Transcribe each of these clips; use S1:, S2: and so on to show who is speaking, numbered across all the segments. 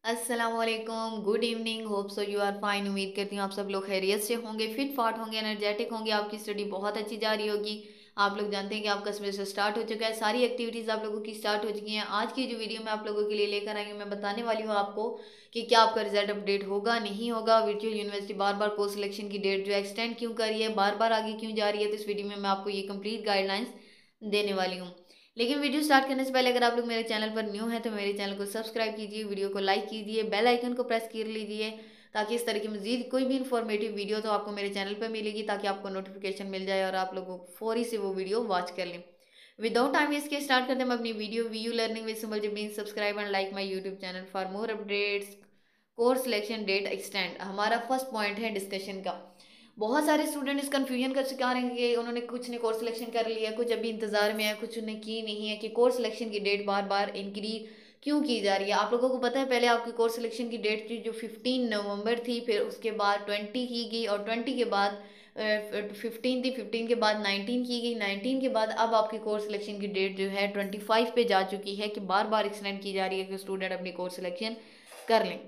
S1: अस्सलामुअलैकुम, good evening. Hope so you are fine. उम्मीद करती हूँ आप सब लोग खैरियत से होंगे, फिट फाट होंगे, एनर्जेटिक होंगे। आपकी स्टडी बहुत अच्छी जा रही होगी। आप लोग जानते हैं कि आपका सेमेस्टर स्टार्ट हो चुका है, सारी एक्टिविटीज़ आप लोगों की स्टार्ट हो चुकी हैं। आज की जो वीडियो मैं आप लोगों के लिए लेकर आई हूँ, मैं बताने वाली हूँ आपको कि क्या आपका रिजल्ट अपडेट होगा नहीं होगा। वर्चुअल यूनिवर्सिटी बार बार कोर्स सिलेक्शन की डेट जो एक्सटेंड क्यों कर रही है, बार बार आगे क्यों जा रही है। तो इस वीडियो में मैं आपको ये कंप्लीट गाइडलाइंस देने वाली हूँ। लेकिन वीडियो स्टार्ट करने से पहले अगर आप लोग मेरे चैनल पर न्यू हैं तो मेरे चैनल को सब्सक्राइब कीजिए, वीडियो को लाइक कीजिए, बेल आइकन को प्रेस कर लीजिए ताकि इस तरह की मजीद कोई भी इन्फॉर्मेटिव वीडियो तो आपको मेरे चैनल पर मिलेगी, ताकि आपको नोटिफिकेशन मिल जाए और आप लोगों को फौरी से वो वीडियो वॉच कर लें। विदाउट टाइम वेस्ट के स्टार्ट करते हैं हम अपनी video. V U learning with simple Zabeen, subscribe and like my YouTube channel for more updates. Course selection date extend हमारा फर्स्ट पॉइंट है डिस्कशन का। बहुत सारे स्टूडेंट इस कंफ्यूजन का शिकार हैं कि उन्होंने कुछ ने कोर्स सिलेक्शन कर लिया, कुछ अभी इंतजार में है, कुछ ने की नहीं है कि कोर्स सिलेक्शन की डेट बार बार इंक्रीज क्यों की जा रही है। आप लोगों को पता है पहले आपकी कोर्स सिलेक्शन की डेट थी जो 15 नवंबर थी, फिर उसके बाद 20 की गई और 20 के बाद 15 थी, 15 के बाद 19 की गई, 19 के बाद अब आपकी कोर्स सिलेक्शन की डेट जो है 25 पे जा चुकी है कि बार बार एक्सटेंड की जा रही है कि स्टूडेंट अपनी कोर्स सिलेक्शन कर लें।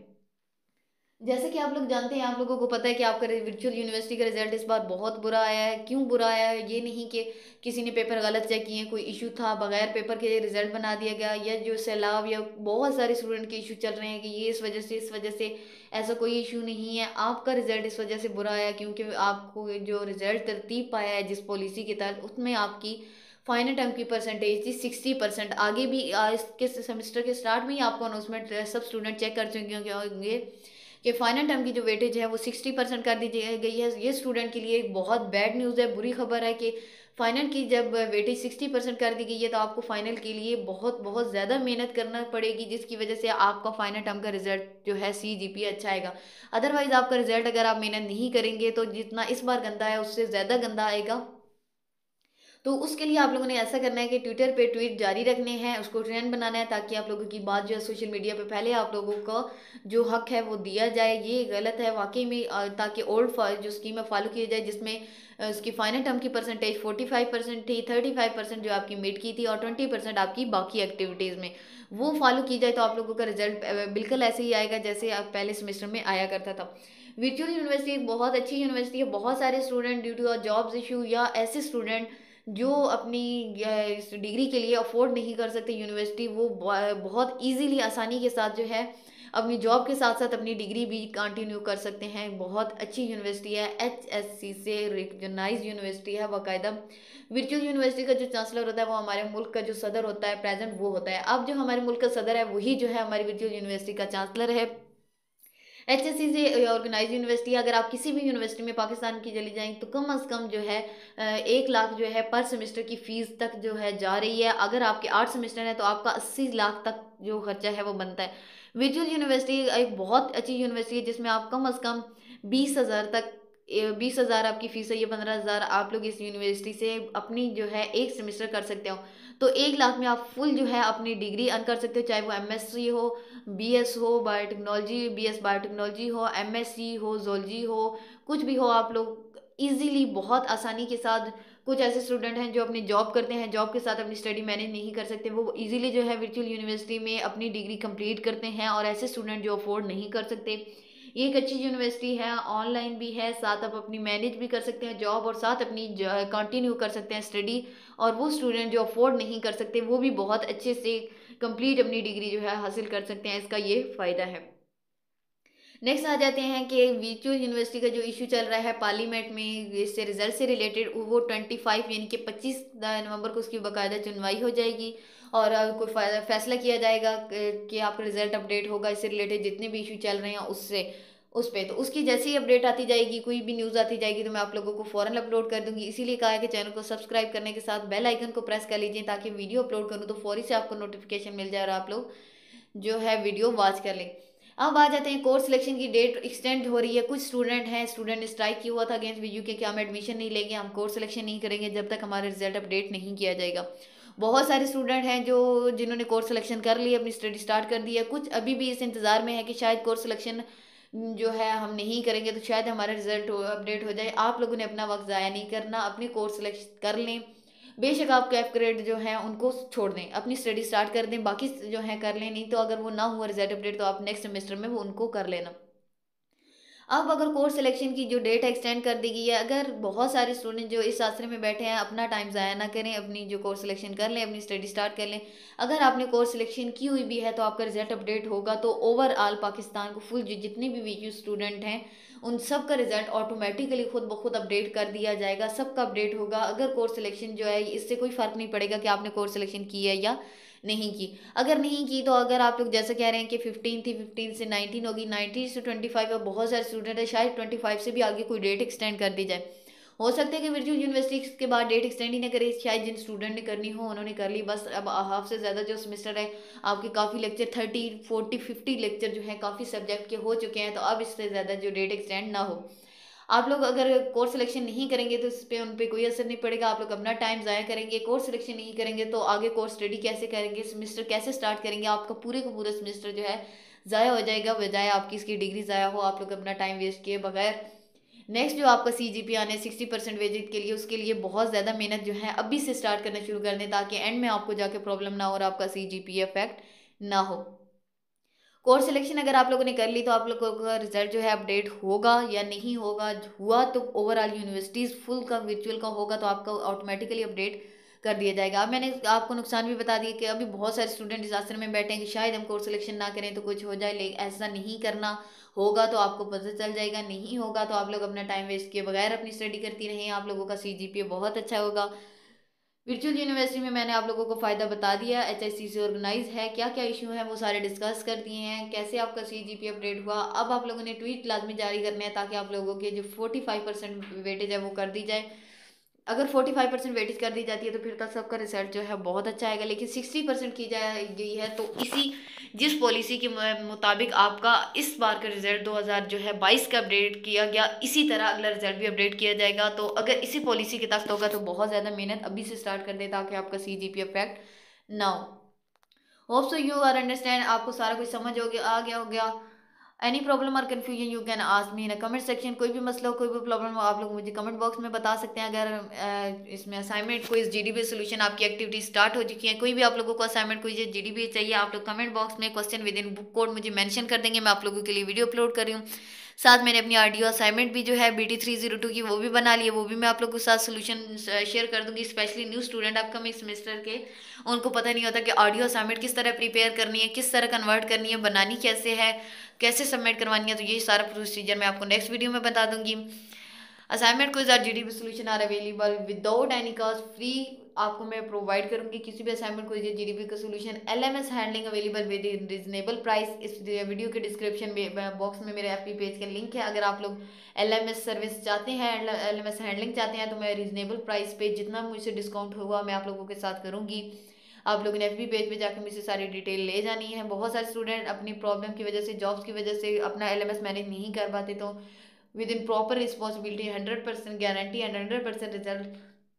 S1: जैसे कि आप लोग जानते हैं, आप लोगों को पता है कि आपका वर्चुअल यूनिवर्सिटी का रिजल्ट इस बार बहुत बुरा आया है। क्यों बुरा आया है, ये नहीं कि किसी ने पेपर गलत चेक किए, कोई इशू था, बगैर पेपर के रिजल्ट बना दिया गया, या जो सैलाब या बहुत सारे स्टूडेंट के इशू चल रहे हैं कि ये इस वजह से ऐसा कोई इशू नहीं है। आपका रिजल्ट इस वजह से बुरा आया क्योंकि आपको जो रिजल्ट तरतीब पाया है जिस पॉलिसी के तहत, उसमें आपकी फाइनल टर्म की परसेंटेज थी 60%। आगे भी इसके सेमेस्टर के स्टार्ट में ही आपको अनाउंसमेंट सब स्टूडेंट चेक कर चुके होंगे कि फाइनल टर्म की जो वेटेज है वो 60% कर दी गई है। ये स्टूडेंट के लिए एक बहुत बैड न्यूज़ है, बुरी खबर है कि फाइनल की जब वेटेज 60% कर दी गई है तो आपको फाइनल के लिए बहुत बहुत ज़्यादा मेहनत करना पड़ेगी, जिसकी वजह से आपका फाइनल टर्म का रिजल्ट जो है CGPA अच्छा आएगा। अदरवाइज आपका रिजल्ट अगर आप मेहनत नहीं करेंगे तो जितना इस बार गंदा है उससे ज़्यादा गंदा आएगा। तो उसके लिए आप लोगों ने ऐसा करना है कि ट्विटर पे ट्वीट जारी रखने हैं, उसको ट्रेंड बनाना है ताकि आप लोगों की बात जो है सोशल मीडिया पे पहले आप लोगों को जो हक है वो दिया जाए। ये गलत है वाकई में, ताकि ओल्ड जो स्कीम है फॉलो की जाए, जिसमें उसकी फाइनल टर्म की परसेंटेज 45% थी, 35% जो आपकी मिड की थी और 20% आपकी बाकी एक्टिविटीज़ में वो फॉलो की जाए तो आप लोगों का रिजल्ट बिल्कुल ऐसे ही आएगा जैसे आप पहले सेमेस्टर में आया करता था। वर्चुअल यूनिवर्सिटी एक बहुत अच्छी यूनिवर्सिटी है। बहुत सारे student due to jobs issue या ऐसे स्टूडेंट जो अपनी इस डिग्री के लिए अफोर्ड नहीं कर सकते यूनिवर्सिटी, वो बहुत इजीली आसानी के साथ जो है अपनी जॉब के साथ साथ अपनी डिग्री भी कंटिन्यू कर सकते हैं। बहुत अच्छी यूनिवर्सिटी है, HSC से रिकग्नाइज यूनिवर्सिटी है बाकायदा। वर्चुअल यूनिवर्सिटी का जो चांसलर होता है वो हमारे मुल्क का जो सदर होता है प्रेजेंट वो होता है। अब जो हमारे मुल्क का सदर है वही जो है हमारी वर्चुअल यूनिवर्सिटी का चांसलर है। HSC से ऑर्गेनाइज यूनिवर्सिटी, अगर आप किसी भी यूनिवर्सिटी में पाकिस्तान की चली जाएं तो कम अज़ कम जो है 1 लाख जो है पर सेमेस्टर की फ़ीस तक जो है जा रही है। अगर आपके 8 सेमेस्टर हैं तो आपका 80 लाख तक जो खर्चा है वो बनता है। वर्चुअल यूनिवर्सिटी एक बहुत अच्छी यूनिवर्सिटी है जिसमें आप कम अज़ कम 20,000 तक 20,000 आपकी फ़ीस है, ये 15,000 आप लोग इस यूनिवर्सिटी से अपनी जो है एक सेमेस्टर कर सकते हो। तो 1 लाख में आप फुल जो है अपनी डिग्री अर्न कर सकते हो, चाहे वो MSc हो, BS हो बायोटेक्नोलॉजी, BS बायोटेक्नोलॉजी हो, MSc हो, जोलॉजी हो, कुछ भी हो। आप लोग इजीली बहुत आसानी के साथ, कुछ ऐसे स्टूडेंट हैं जो अपनी जॉब करते हैं, जॉब के साथ अपनी स्टडी मैनेज नहीं कर सकते, वो इजीली जो है वर्चुअल यूनिवर्सिटी में अपनी डिग्री कंप्लीट करते हैं। और ऐसे स्टूडेंट जो अफोर्ड नहीं कर सकते, ये एक अच्छी यूनिवर्सिटी है, ऑनलाइन भी है, साथ आप अपनी मैनेज भी कर सकते हैं जॉब और साथ अपनी कंटिन्यू कर सकते हैं स्टडी। और वो स्टूडेंट जो अफोर्ड नहीं कर सकते वो भी बहुत अच्छे से कंप्लीट अपनी डिग्री जो है हासिल कर सकते हैं, इसका ये फ़ायदा है। नेक्स्ट आ जाते हैं कि वर्चुअल यूनिवर्सिटी का जो इशू चल रहा है पार्लियामेंट में इससे रिजल्ट से रिलेटेड, वो 25 यानी कि 25 नवंबर को उसकी बाकायदा सुनवाई हो जाएगी और कोई फैसला किया जाएगा कि आपका रिजल्ट अपडेट होगा इससे रिलेटेड जितने भी इशू चल रहे हैं उससे उस पर। तो उसकी जैसी अपडेट आती जाएगी, कोई भी न्यूज़ आती जाएगी तो मैं आप लोगों को फ़ौरन अपलोड कर दूंगी। इसीलिए कहा है कि चैनल को सब्सक्राइब करने के साथ बेल आइकन को प्रेस कर लीजिए ताकि वीडियो अपलोड करूँ तो फौरी से आपको नोटिफिकेशन मिल जाए और आप लोग जो है वीडियो वॉच कर लें। अब आ जाते हैं कोर्स सिलेक्शन की डेट एक्सटेंड हो रही है। कुछ स्टूडेंट ने स्ट्राइक किया हुआ था अगेंस्ट वीयू के कि हम एडमिशन नहीं लेंगे, हम कोर्स सिलेक्शन नहीं करेंगे जब तक हमारा रिजल्ट अपडेट नहीं किया जाएगा। बहुत सारे स्टूडेंट हैं जो जिन्होंने कोर्स सिलेक्शन कर लिया, अपनी स्टडी स्टार्ट कर दी है। कुछ अभी भी इस इंतज़ार में है कि शायद कोर्स सिलेक्शन जो है हम नहीं करेंगे तो शायद हमारा रिजल्ट अपडेट हो जाए। आप लोगों ने अपना वक्त ज़ाया नहीं करना, अपने कोर्स सिलेक्ट कर लें। बेशक आप कैप ग्रेड जो है उनको छोड़ दें, अपनी स्टडी स्टार्ट कर दें, बाकी जो है कर लें, नहीं तो अगर वो ना हुआ रिजल्ट अपडेट तो आप नेक्स्ट सेमेस्टर में वो उनको कर लेना। अब अगर कोर्स सिलेक्शन की जो डेट एक्सटेंड कर दी गई है, अगर बहुत सारे स्टूडेंट जो इस आसरे में बैठे हैं अपना टाइम ज़ाया ना करें, अपनी जो कोर्स सिलेक्शन कर लें, अपनी स्टडी स्टार्ट कर लें। अगर आपने कोर्स सिलेक्शन की हुई भी है तो आपका रिजल्ट अपडेट होगा तो ओवरऑल पाकिस्तान को फुल जितने भी वीक्यू स्टूडेंट हैं उन सब का रिजल्ट ऑटोमेटिकली खुद ब खुद अपडेट कर दिया जाएगा, सबका अपडेट होगा। अगर कोर्स सिलेक्शन जो है इससे कोई फ़र्क नहीं पड़ेगा कि आपने कोर्स सिलेक्शन की है या नहीं की। अगर नहीं की तो अगर आप लोग जैसे कह रहे हैं कि 15 थी, 15 से 19 होगी, 19 से 25 अब बहुत सारे स्टूडेंट है, शायद 25 से भी आगे कोई डेट एक्सटेंड कर दी जाए। हो सकता है कि वर्चुअल यूनिवर्सिटी के बाद डेट एक्सटेंड ही ना करे, शायद जिन स्टूडेंट ने करनी हो उन्होंने कर ली बस। अब हाफ से ज़्यादा जो सेमेस्टर है आपके काफ़ी लेक्चर 30 40 50 लेक्चर जो है काफ़ी सब्जेक्ट के हो चुके हैं, तो अब इससे ज़्यादा जो डेट एक्सटेंड ना हो। आप लोग अगर कोर्स सिलेक्शन नहीं करेंगे तो इस पे उन पे कोई असर नहीं पड़ेगा, आप लोग अपना टाइम ज़ाया करेंगे। कोर्स सिलेक्शन नहीं करेंगे तो आगे कोर्स स्टडी कैसे करेंगे, सेमेस्टर कैसे स्टार्ट करेंगे, आपका पूरे का पूरा सेमेस्टर जो है ज़ाया हो जाएगा, बजाय आपकी इसकी डिग्री ज़ाया हो, आप लोग अपना टाइम वेस्ट किए बगैर। नेक्स्ट जो आपका CGPA आने 60% वेजिट के लिए, उसके लिए बहुत ज़्यादा मेहनत जो है अभी से स्टार्ट करना शुरू कर दें ताकि एंड में आपको जाके प्रॉब्लम ना हो और आपका CGPA इफेक्ट ना हो। कोर्स सिलेक्शन अगर आप लोगों ने कर ली तो आप लोगों का रिजल्ट जो है अपडेट होगा या नहीं होगा, हुआ तो ओवरऑल यूनिवर्सिटीज़ फुल का वर्चुअल का होगा तो आपका ऑटोमेटिकली अपडेट कर दिया जाएगा। अब मैंने आपको नुकसान भी बता दिया कि अभी बहुत सारे स्टूडेंट इस आश्रम में बैठे हैं कि शायद हम कोर्स सिलेक्शन ना करें तो कुछ हो जाए, लेकिन ऐसा नहीं करना। होगा तो आपको पता चल जाएगा, नहीं होगा तो आप लोग अपना टाइम वेस्ट किए बगैर अपनी स्टडी करती रहें, आप लोगों का CGPA बहुत अच्छा होगा। वर्चुअल यूनिवर्सिटी में मैंने आप लोगों को फ़ायदा बता दिया, HSC से ऑर्गेनाइज है, क्या क्या इशू है वो सारे डिस्कस कर दिए हैं, कैसे आपका CGPA अपडेट हुआ। अब आप लोगों ने ट्वीट लाजमी जारी करने हैं ताकि आप लोगों के जो 45% वेटेज है वो कर दी जाए। अगर 45% वेटेज कर दी जाती है तो फिर तक सबका रिजल्ट जो है बहुत अच्छा आएगा, लेकिन 60% की जाए गई है तो इसी जिस पॉलिसी के मुताबिक आपका इस बार का रिजल्ट 2000 जो है 22 का अपडेट किया गया, इसी तरह अगला रिजल्ट भी अपडेट किया जाएगा। तो अगर इसी पॉलिसी के तहत होगा तो बहुत ज़्यादा मेहनत अभी से स्टार्ट कर दे ताकि आपका CGPA इफेक्ट ना हो। Hope so you are understand, आपको सारा कुछ समझ हो गया, आ गया हो गया। एनी प्रॉब्लम और confusion you can ask me in comment section. कोई भी मसला हो, कोई भी प्रॉब्लम हो, आप लोग मुझे कमेंट बॉक्स में बता सकते हैं। अगर इसमें असाइनमेंट कोई GDB सोल्यूशन आपकी एक्टिविटी स्टार्ट हो चुकी है, कोई भी आप लोगों को असाइनमेंट कोई GDB चाहिए, आप लोग कमेंट बॉक्स में question with in book code मुझे मेंशन कर देंगे, मैं आप लोगों के लिए वीडियो अपलोड कर रही हूँ। साथ मैंने अपनी ऑडियो असाइनमेंट भी जो है BT302 की वो भी बना ली है, वो भी मैं आप लोगों के साथ सोल्यूशन शेयर कर दूंगी। Specially new student upcoming semester के, उनको पता नहीं होता कि ऑडियो असाइनमेंट किस तरह प्रिपेयर करनी है, किस तरह कन्वर्ट करनी है, बनानी कैसे है, कैसे सबमिट करवानी है, तो ये सारा प्रोसीजर मैं आपको नेक्स्ट वीडियो में बता दूंगी। असाइनमेंट क्विज और GDB solution are available without any cost, free आपको मैं प्रोवाइड करूंगी किसी भी असाइनमेंट क्विज या GDB का solution. LMS handling available with in reasonable price. इस वीडियो के डिस्क्रिप्शन में बॉक्स में मेरे FB पेज का लिंक है, अगर आप लोग LMS सर्विस चाहते हैं, LMS हैंडलिंग चाहते हैं तो मैं रीजनेबल प्राइस पे जितना मुझसे डिस्काउंट हुआ मैं आप लोगों के साथ करूंगी। आप लोगों ने FB पेज पे जाकर मुझसे सारी डिटेल ले जानी है। बहुत सारे स्टूडेंट अपनी प्रॉब्लम की वजह से, जॉब्स की वजह से अपना LMS मैनेज नहीं कर पाते, तो with in proper responsibility 100% guarantee and 100% result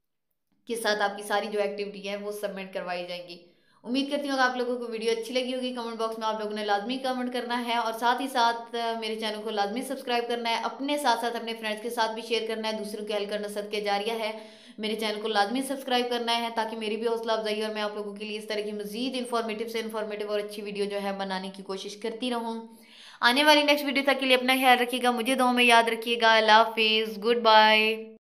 S1: के साथ आपकी सारी जो एक्टिविटी है वो सबमिट करवाई जाएंगी। उम्मीद करती हूँ आप लोगों को वीडियो अच्छी लगी होगी। कमेंट बॉक्स में आप लोगों ने लाजमी कमेंट करना है और साथ ही साथ मेरे चैनल को लाजमी सब्सक्राइब करना है, अपने साथ साथ अपने फ्रेंड्स के साथ भी शेयर करना है, दूसरों की हेल्प करना सदके जारिया है। मेरे चैनल को लाजमी सब्सक्राइब करना है ताकि मेरी भी हौसला अफजाई और मैं आप लोगों के लिए इस तरह की मजीद इन्फॉर्मेटिव से इन्फॉर्मेटिव और अच्छी वीडियो जो है बनाने की कोशिश करती रहूँ। आने वाली नेक्स्ट वीडियो तक के लिए अपना ख्याल रखिएगा, मुझे दुआ में याद रखिएगा। अल्लाह हाफिज़, गुड बाय।